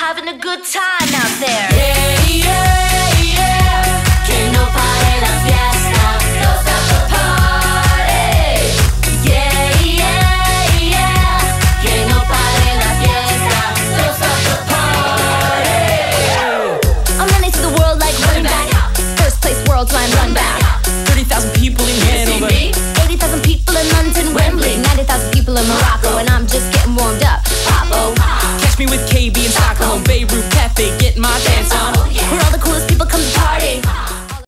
having a good time out there. Yeah, yeah.